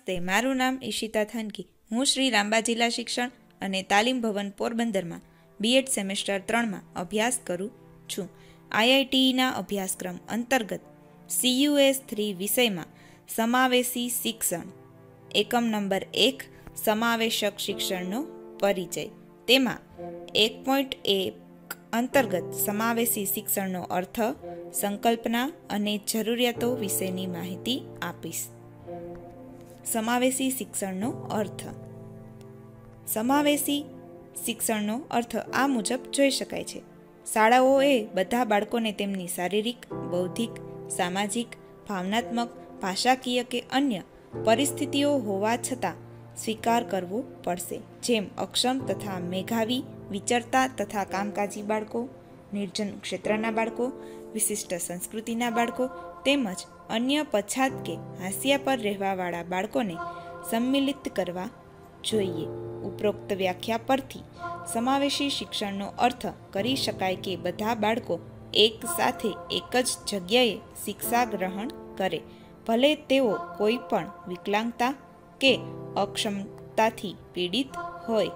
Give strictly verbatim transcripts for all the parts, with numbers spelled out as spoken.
નમસ્તે, મારું નામ ઈશિતા થાનકી। હું શ્રી રામબા જિલ્લા શિક્ષણ અને તાલીમ ભવન પોરબંદરમાં બીએડ સેમેસ્ટર ત્રણમાં અભ્યાસ કરું છું। આઈઆઈટીના અભ્યાસક્રમ અંતર્ગત સીયુએસ થ્રી વિષયમાં સમાવેશી શિક્ષણ એકમ નંબર એક સમાવેશક શિક્ષણનો પરિચય, તેમાં એક પોઈન્ટ એક અંતર્ગત સમાવેશી શિક્ષણનો અર્થ, સંકલ્પના અને જરૂરિયાતો વિશેની માહિતી આપીશ। સમાવેશી શિક્ષણનો અર્થ। સમાવેશી શિક્ષણનો અર્થ આ મુજબ જોઈ શકાય છે। શાળાઓએ બધા બાળકોને તેમની શારીરિક, બૌદ્ધિક, સામાજિક, ભાવનાત્મક, ભાષાકીય કે અન્ય પરિસ્થિતિઓ હોવા છતાં સ્વીકાર કરવો પડશે, જેમ અક્ષમ તથા મેધાવી, વિચરતા તથા કામકાજી બાળકો, નિર્જન ક્ષેત્રના બાળકો, વિશિષ્ટ સંસ્કૃતિના બાળકો તેમજ અન્ય પછાત કે હાંસિયા પર રહેવાવાળા બાળકોને સંમિલિત કરવા જોઈએ। ઉપરોક્ત વ્યાખ્યા પરથી સમાવેશી શિક્ષણનો અર્થ કરી શકાય કે બધા બાળકો એક સાથે એક જ જગ્યાએ શિક્ષા ગ્રહણ કરે, ભલે તેઓ કોઈ પણ વિકલાંગતા કે અક્ષમતાથી પીડિત હોય।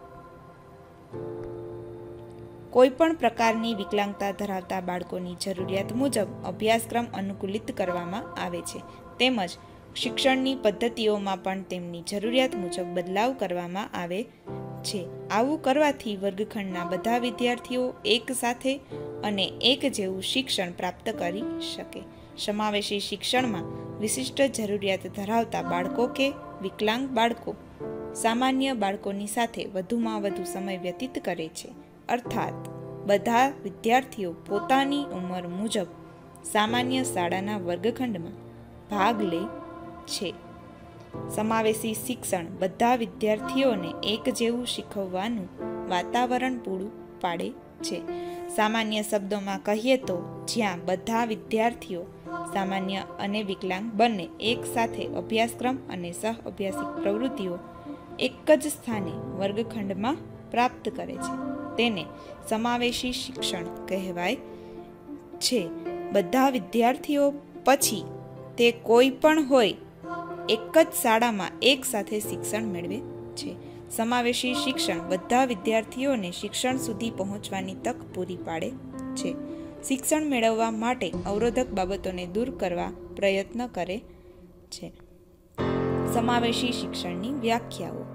કોઈપણ પ્રકારની વિકલાંગતા ધરાવતા બાળકોની જરૂરિયાત મુજબ અભ્યાસક્રમ અનુકૂલિત કરવામાં આવે છે, તેમજ શિક્ષણની પદ્ધતિઓમાં પણ તેમની જરૂરિયાત મુજબ બદલાવ કરવામાં આવે છે। આવું કરવાથી વર્ગખંડના બધા વિદ્યાર્થીઓ એક સાથે અને એક જેવું શિક્ષણ પ્રાપ્ત કરી શકે। સમાવેશી શિક્ષણમાં વિશિષ્ટ જરૂરિયાત ધરાવતા બાળકો કે વિકલાંગ બાળકો સામાન્ય બાળકોની સાથે વધુમાં વધુ સમય વ્યતીત કરે છે, અર્થાત બધા વિદ્યાર્થીઓ પોતાની ઉંમર મુજબ સામાન્ય શાળાના વર્ગખંડમાં ભાગ લે છે। સમાવેશી શિક્ષણ બધા વિદ્યાર્થીઓને એક જેવું શીખવવાનું વાતાવરણ પૂરું પાડે છે। સામાન્ય શબ્દોમાં કહીએ તો જ્યાં બધા વિદ્યાર્થીઓ સામાન્ય અને વિકલાંગ બંને એક સાથે અભ્યાસક્રમ અને સહ અભ્યાસિક પ્રવૃત્તિઓ એક જ સ્થાને વર્ગખંડમાં પ્રાપ્ત કરે છે, તેને સમાવેશી શિક્ષણ કહેવાય છે। બધા વિદ્યાર્થીઓ પછી તે કોઈ પણ હોય એક જ શાળામાં એક સાથે શિક્ષણ મેળવે છે। સમાવેશી શિક્ષણ બધા વિદ્યાર્થીઓને શિક્ષણ સુધી પહોંચવાની તક પૂરી પાડે છે, શિક્ષણ મેળવવા માટે અવરોધક બાબતોને દૂર કરવા પ્રયત્ન કરે છે। સમાવેશી શિક્ષણની વ્યાખ્યાઓ।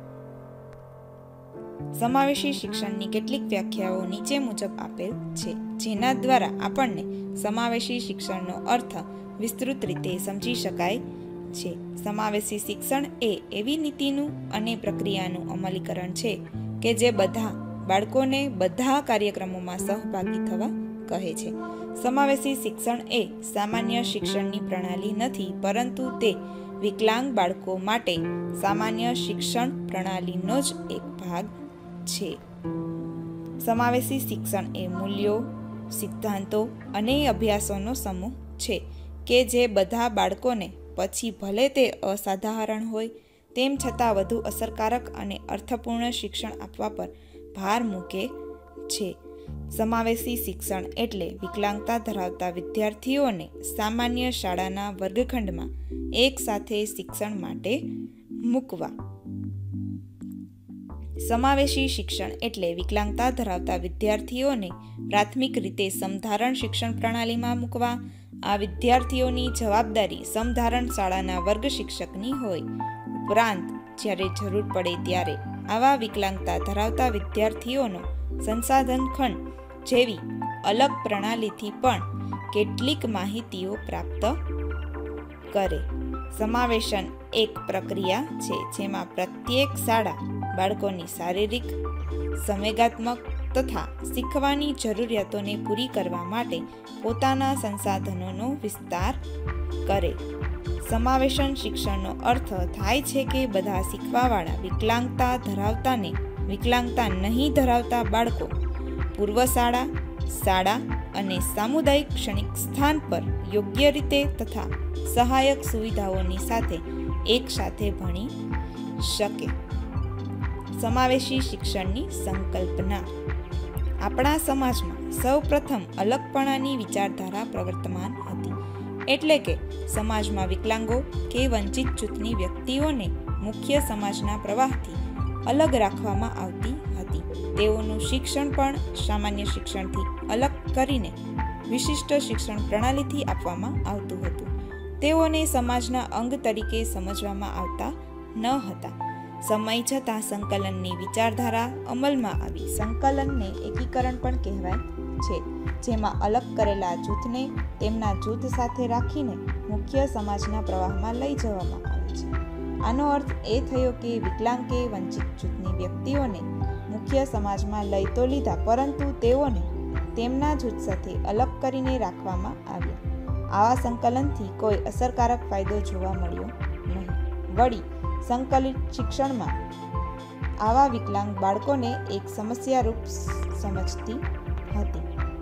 સમાવેશી શિક્ષણની કેટલીક વ્યાખ્યાઓ નીચે મુજબ આપેલ છે, જેના દ્વારા આપણને સમાવેશી શિક્ષણનો અર્થ વિસ્તૃત રીતે સમજી શકાય છે। સમાવેશી શિક્ષણ એ એવી નીતિનું અને પ્રક્રિયાનું અમલીકરણ છે કે જે બધા બાળકોને બધા કાર્યક્રમોમાં સહભાગી થવા કહે છે। સમાવેશી શિક્ષણ એ સામાન્ય શિક્ષણની પ્રણાલી નથી, પરંતુ તે વિકલાંગ બાળકો માટે સામાન્ય શિક્ષણ પ્રણાલીનો જ એક ભાગ છે। સમાવેશી શિક્ષણ એ મૂલ્યો, સિદ્ધાંતો અને અભ્યાસોનો સમૂહ છે કે જે બધા બાળકોને પછી ભલે તે અસાધારણ હોય તેમ છતાં વધુ અસરકારક અને અર્થપૂર્ણ શિક્ષણ આપવા પર ભાર મૂકે છે। સમાવેશી શિક્ષણ એટલે વિકલાંગતા ધરાવતા વિદ્યાર્થીઓને સામાન્ય શાળાના વર્ગખંડમાં એક સાથે શિક્ષણ માટે મૂકવા। સમાવેશી શિક્ષણ એટલે વિકલાંગતા ધરાવતા વિદ્યાર્થીઓને પ્રાથમિક રીતે સમધારણ શિક્ષણ પ્રણાલીમાં મૂકવા। આ વિદ્યાર્થીઓની જવાબદારી સમધારણ શાળાના વર્ગ શિક્ષકની હોય, ઉપરાંત જ્યારે જરૂર પડે ત્યારે આવા વિકલાંગતા ધરાવતા વિદ્યાર્થીઓનો સંસાધન ખંડ જેવી અલગ પ્રણાલીથી પણ કેટલીક માહિતીઓ પ્રાપ્ત કરે। સમાવેશન એક પ્રક્રિયા છે જેમાં પ્રત્યેક શાળા બાળકોની શારીરિક, સંવેગાત્મક તથા શીખવાની જરૂરિયાતોને પૂરી કરવા માટે પોતાના સંસાધનોનો વિસ્તાર કરે। સમાવેશન શિક્ષણનો અર્થ થાય છે કે બધા શીખવાવાળા વિકલાંગતા ધરાવતાને વિકલાંગતા નહીં ધરાવતા બાળકો પૂર્વ શાળા, શાળા અને સામુદાયિક ક્ષણિક સ્થાન પર યોગ્ય રીતે તથા સહાયક સુવિધાઓની સાથે એક સાથે ભણી શકે। સમાવેશી શિક્ષણની સંકલ્પના। આપણા સમાજમાં સૌ પ્રથમ અલગપણાની વિચારધારા પ્રવર્તમાન હતી, એટલે કે સમાજમાં વિકલાંગો કે વંચિત જૂથની વ્યક્તિઓને મુખ્ય સમાજના પ્રવાહથી અલગ રાખવામાં આવતી હતી. તેઓનું શિક્ષણ પણ સામાન્ય શિક્ષણથી અલગ કરીને વિશિષ્ટ શિક્ષણ પ્રણાલીથી આપવામાં આવતું હતું. તેઓને સમાજના અંગ તરીકે સમજવામાં આવતા ન હતા. સમય જતાં સંકલનની વિચારધારા અમલમાં આવી. સંકલનને એકીકરણ પણ કહેવાય છે, જેમાં અલગ કરેલા જૂથને તેમના જૂથ સાથે રાખીને મુખ્ય સમાજના પ્રવાહમાં લઈ જવામાં આવે છે. આનો અર્થ એ થયો કે વિકલાંગ કે વંચિત જૂથની વ્યક્તિઓને મુખ્ય સમાજમાં લઈ તો લીધા, પરંતુ તેઓને તેમના જૂથ સાથે અલગ કરીને રાખવામાં આવ્યા. આવા સંકલનથી કોઈ અસરકારક ફાયદો જોવા મળ્યો નહીં. વળી સંકલિત શિક્ષણમાં આવા વિકલાંગ બાળકોને એક સમસ્યારૂપ સમજતી હતી.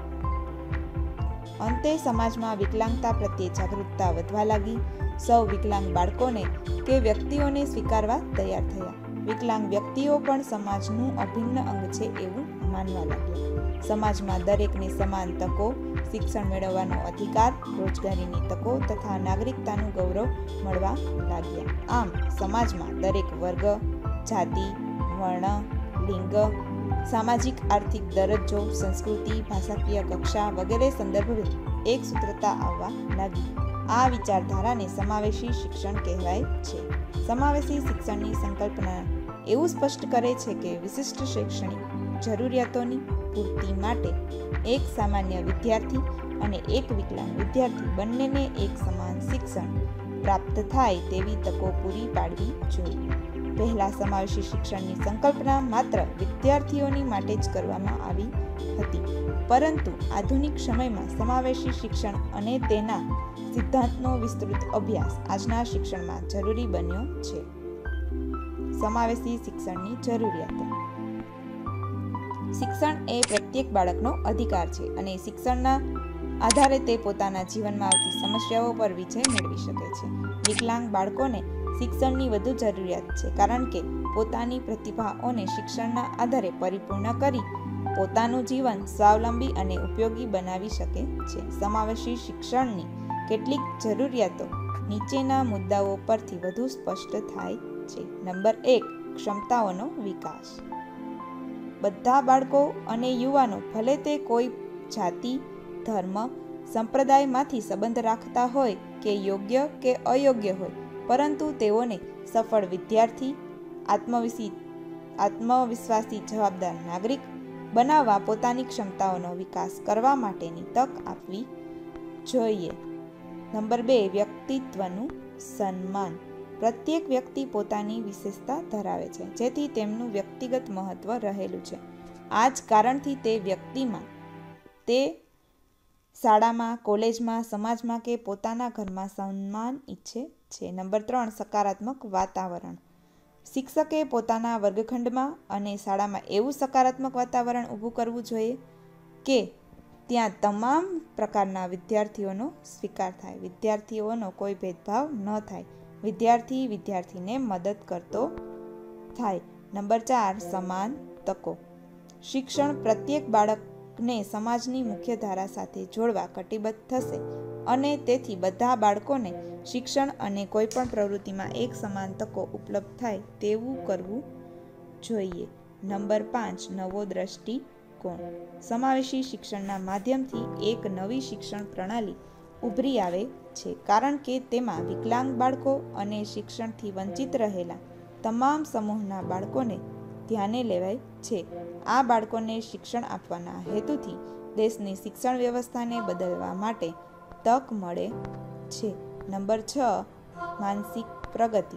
અંતે સમાજમાં વિકલાંગતા પ્રત્યે જાગૃતતા વધવા લાગી. સૌ વિકલાંગ બાળકોને કે વ્યક્તિઓને સ્વીકારવા તૈયાર થયા. વિકલાંગ વ્યક્તિઓ પણ સમાજનું અભિન્ન અંગ છે એવું માનવા લાગ્યા. સમાજમાં દરેકને સમાન તકો, શિક્ષણ મેળવવાનો અધિકાર, રોજગારીની તકો તથા નાગરિકતાનું ગૌરવ મળવા લાગ્યા. આમ સમાજમાં દરેક વર્ગ, જાતિ, વર્ણ, લિંગ, સામાજિક આર્થિક દરજ્જો, સંસ્કૃતિ, ભાષાકીય કક્ષા વગેરે સંદર્ભે એક સૂત્રતા આવવા લાગી. આ વિચારધારાને સમાવેશી શિક્ષણ કહેવાય છે. સમાવેશી શિક્ષણની સંકલ્પના એવું સ્પષ્ટ કરે છે કે વિશિષ્ટ શૈક્ષણિક જરૂરિયાતોની પૂર્તિ માટે એક સામાન્ય વિદ્યાર્થી અને એક વિકલાંગ વિદ્યાર્થી બંનેને એક સમાન શિક્ષણ પ્રાપ્ત થાય તેવી તકો પૂરી પાડવી જોઈએ. પહેલા સમાવેશી શિક્ષણની સંકલ્પના માત્ર વિદ્યાર્થીઓની માટે જ કરવામાં આવી હતી, પરંતુ આધુનિક સમયમાં સમાવેશી શિક્ષણ અને તેના સિદ્ધાંતનો વિસ્તૃત અભ્યાસ આજના શિક્ષણમાં જરૂરી બન્યો છે. સમાવેશી શિક્ષણની જરૂરિયાતો. શિક્ષણ એ પ્રત્યેક બાળકનો અધિકાર છે અને શિક્ષણના આધારે તે પોતાના જીવનમાં આવતી સમસ્યાઓ પર વિજય મેળવી શકે છે. વિકલાંગ બાળકોને શિક્ષણની વધુ જરૂરિયાત છે, કારણ કે પોતાની પ્રતિભાઓને શિક્ષણના આધારે પરિપૂર્ણ કરી પોતાનું જીવન સ્વાવલંબી અને ઉપયોગી બનાવી શકે છે. સમાવેશી શિક્ષણની કેટલીક જરૂરિયાતો નીચેના મુદ્દાઓ પરથી વધુ સ્પષ્ટ થાય છે. નંબર એક, ક્ષમતાઓનો વિકાસ. બધા બાળકો અને યુવાનો ભલે તે કોઈ જાતિ, ધર્મ, સંપ્રદાયમાંથી સંબંધ રાખતા હોય કે યોગ્ય કે અયોગ્ય હોય, પરંતુ તેઓને સફળ વિદ્યાર્થી, આત્મવિશ્વાસી આત્મવિશ્વાસી જવાબદાર નાગરિક બનાવવા પોતાની ક્ષમતાઓનો વિકાસ કરવા માટેની તક આપવી જોઈએ. નંબર બે, વ્યક્તિત્વનું સન્માન. પ્રત્યેક વ્યક્તિ પોતાની વિશેષતા ધરાવે છે, જેથી તેમનું વ્યક્તિગત મહત્વ રહેલું છે. આ જ કારણથી તે વ્યક્તિમાં, તે શાળામાં, કોલેજમાં, સમાજમાં કે પોતાના ઘરમાં સન્માન ઈચ્છે છે. નંબર ત્રણ, સકારાત્મક વાતાવરણ. શિક્ષકે પોતાના વર્ગખંડમાં અને શાળામાં એવું સકારાત્મક વાતાવરણ ઊભું કરવું જોઈએ કે ત્યાં તમામ પ્રકારના વિદ્યાર્થીઓનો સ્વીકાર થાય, વિદ્યાર્થીઓનો કોઈ ભેદભાવ ન થાય, વિદ્યાર્થી વિદ્યાર્થીને મદદ કરતો થાય. નંબર ચાર, સમાન તકો. શિક્ષણ પ્રત્યેક બાળકને સમાજની મુખ્ય ધારા સાથે જોડવા કટિબદ્ધ થશે અને તેથી બધા બાળકોને શિક્ષણ અને કોઈપણ પ્રવૃત્તિમાં એક સમાન તકો ઉપલબ્ધ થાય તેવું કરવું જોઈએ. નંબર પાંચ, નવો દ્રષ્ટિકોણ. સમાવેશી શિક્ષણના માધ્યમથી એક નવી શિક્ષણ પ્રણાલી ઉભરી આવે છે, કારણ કે તેમાં વિકલાંગ બાળકો અને શિક્ષણથી વંચિત રહેલા તમામ સમૂહના બાળકોને ધ્યાને લેવાય છે. આ બાળકોને શિક્ષણ આપવાના હેતુથી દેશની શિક્ષણ વ્યવસ્થાને બદલવા માટે તક મળે છે. નંબર છ, માનસિક પ્રગતિ.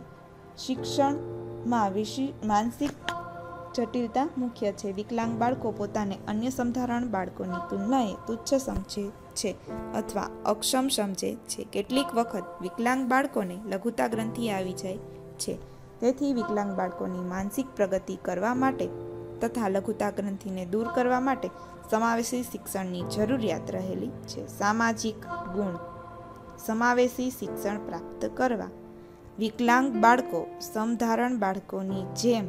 શિક્ષણમાં વિશિ માનસિક જટિલતા મુખ્ય છે. વિકલાંગ બાળકો પોતાને અન્ય સમધારણ બાળકોની તુલનાએ તુચ્છ સમજે છે અથવા અક્ષમ સમજે છે. કેટલીક વખત વિકલાંગ બાળકોને લઘુતા ગ્રંથિ આવી જાય છે. તેથી વિકલાંગ બાળકોની માનસિક પ્રગતિ કરવા માટે તથા લઘુતા ગ્રંથિને દૂર કરવા માટે સમાવેશી શિક્ષણની જરૂરિયાત રહેલી છે. સામાજિક ગુણ. સમાવેશી શિક્ષણ પ્રાપ્ત કરવા વિકલાંગ બાળકો સમધારણ બાળકોની જેમ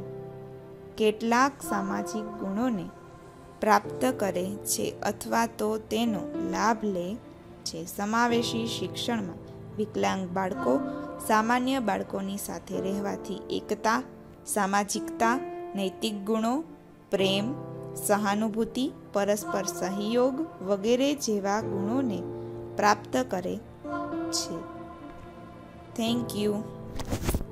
કેટલાક સામાજિક ગુણોને પ્રાપ્ત કરે છે અથવા તો તેનો લાભ લે છે. સમાવેશી શિક્ષણમાં વિકલાંગ બાળકો સામાન્ય બાળકોની સાથે રહેવાથી એકતા, સામાજિકતા, નૈતિક ગુણો, પ્રેમ, સહાનુભૂતિ, પરસ્પર સહયોગ વગેરે જેવા ગુણોને પ્રાપ્ત કરે છે. Thank you.